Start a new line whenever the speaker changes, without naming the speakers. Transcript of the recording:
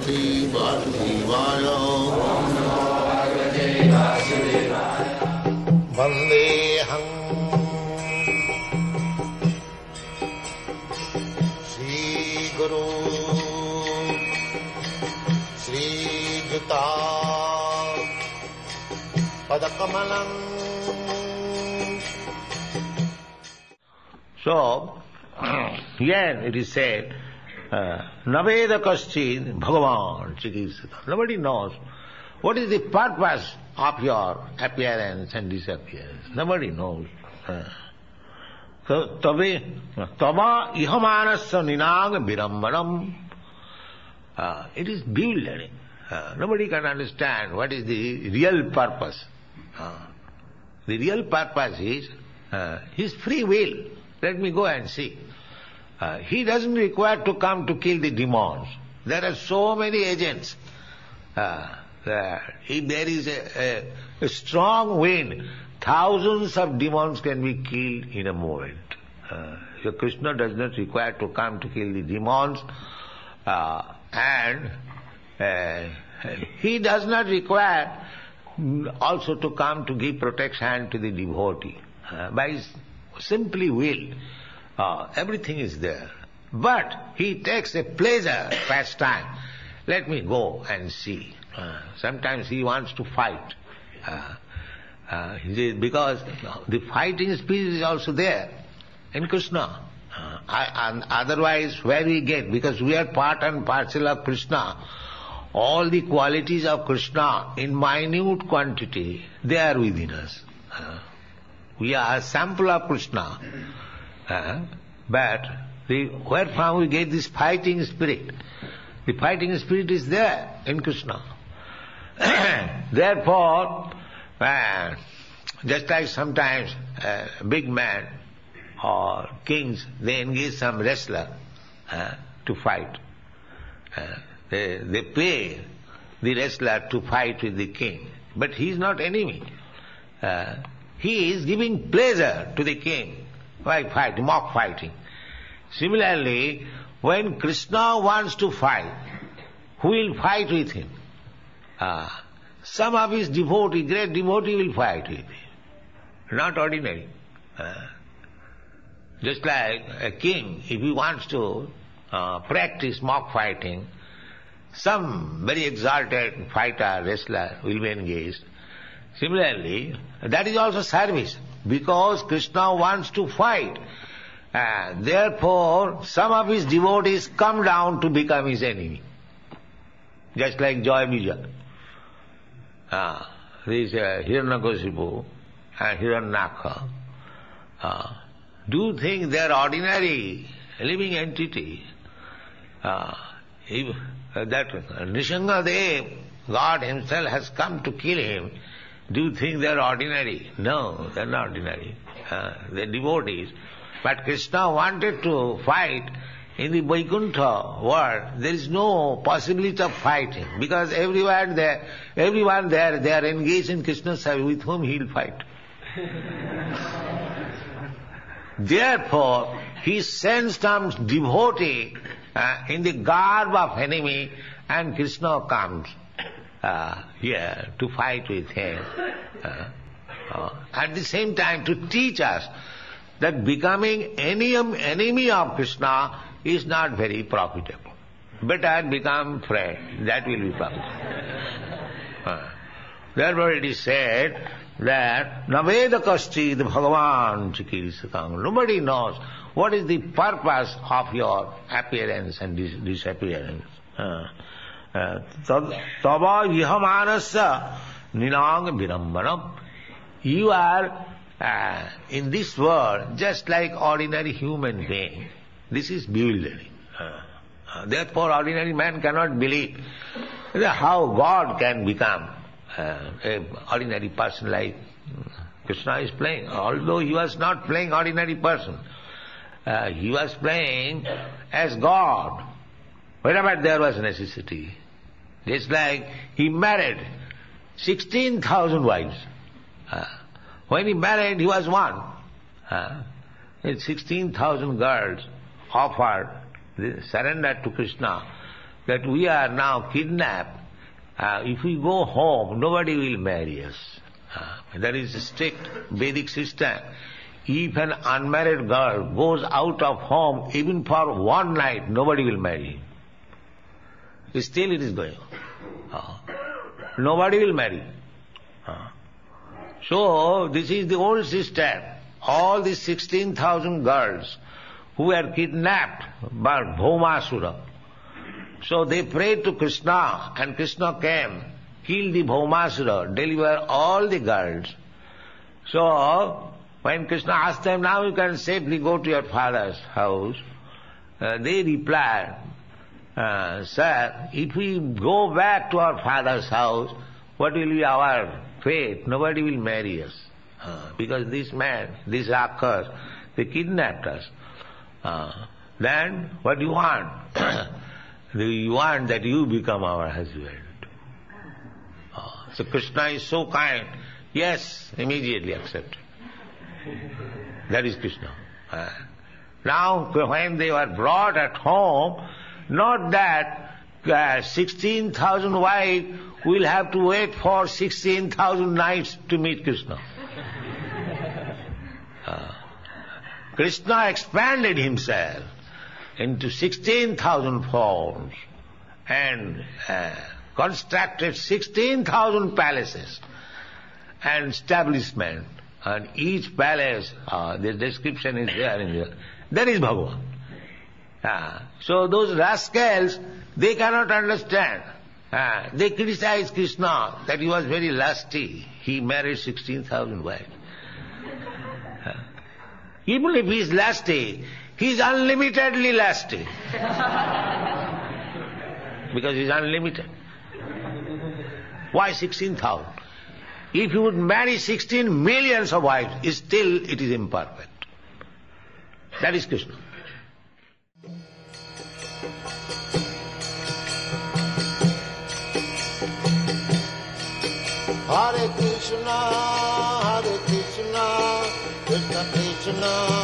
Bhagavate Vasudevaya. Vandeham Sri Guru Sri Juta Padakamalam. So, here it is said, Naveda Kaschid Bhagavan Chikisata. Nobody knows what is the purpose of your appearance and disappearance. Nobody knows. So, Tava Ihamanasya Ninang Virambanam. It is bewildering. Nobody can understand what is the real purpose. The real purpose is his free will. Let me go and see. He doesn't require to come to kill the demons. There are so many agents. If there is a strong wind, thousands of demons can be killed in a moment. So Krishna does not require to come to kill the demons, and he does not require also to come to give protection to the devotee. By his simply will, everything is there. But he takes a pleasure, pastime. Let me go and see. Sometimes he wants to fight. Because the fighting spirit is also there in Krishna. And otherwise, where we get? Because we are part and parcel of Krishna. All the qualities of Krishna in minute quantity, they are within us. We are a sample of Krishna. But where from we get this fighting spirit? The fighting spirit is there in Krishna. Therefore, just like sometimes big man or kings, they engage some wrestler to fight. They pay the wrestler to fight with the king. But he is not enemy. He is giving pleasure to the king by fighting, mock fighting. Similarly, when Krishna wants to fight, who will fight with him? Some of his devotee, great devotee will fight with him. Not ordinary. Just like a king, if he wants to practice mock fighting, some very exalted fighter, wrestler will be engaged. Similarly, that is also service, because Krishna wants to fight. Therefore, some of his devotees come down to become his enemy. Just like Jaya Bija. This Hiranyakasipu and Hiranyaka. Do you think they are ordinary living entity? If that Nrisingadev, God himself has come to kill him, do you think they are ordinary? No, they are not ordinary. They are devotees. But Krishna wanted to fight in the Vaikuntha world. There is no possibility of fighting, because everyone there, they are engaged in Krishna's service. With whom he will fight? Therefore, he sends some devotee in the garb of enemy, and Krishna comes here to fight with him. At the same time, to teach us that becoming enemy of Krishna is not very profitable. Better become friend, that will be profitable. Therefore it is said that Naveda Kaschid Bhagavan Chikisakam. Nobody knows what is the purpose of your appearance and disappearance. Tava Ihamanasya Ninang Virambanam. You are in this world just like ordinary human being. This is bewildering. Therefore ordinary man cannot believe how God can become an ordinary person like Krishna is playing. Although he was not playing ordinary person, he was playing as God wherever there was necessity. Just like he married 16,000 wives. When he married, he was one. 16,000 girls offered, surrendered to Krishna that we are now kidnapped. If we go home, nobody will marry us. That is a strict Vedic system. If an unmarried girl goes out of home even for one night, nobody will marry him. Still it is going on. Nobody will marry. So this is the old system. All these 16,000 girls who were kidnapped by Bhaumasura. So they prayed to Krishna, and Krishna came, killed the Bhaumasura, deliver all the girls. So when Krishna asked them, now you can safely go to your father's house, they replied, Sir, if we go back to our father's house, what will be our fate? Nobody will marry us. Because this man, this Rakhas, they kidnapped us. Then what do you want? We want that you become our husband. So Krishna is so kind. Yes, immediately accepted. That is Krishna. Now when they were brought at home, not that 16,000 wives will have to wait for 16,000 nights to meet Krishna. Krishna expanded himself into 16,000 forms and constructed 16,000 palaces and establishments. And each palace, the description is there in there. That is Bhagavan. So those rascals, they cannot understand. They criticize Krishna that he was very lusty. He married 16,000 wives. Even if he is lusty, he is unlimitedly lusty. Because he is unlimited. Why 16,000? If you would marry 16 millions of wives, still it is imperfect. That is Krishna. Hare Krishna, Krishna Krishna,